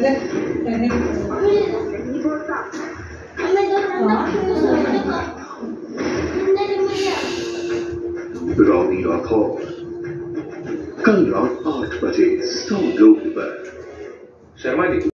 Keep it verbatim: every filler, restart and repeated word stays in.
Ronnie Rathore कल रात आठ बजे सौ लोग पर। शर्मा जी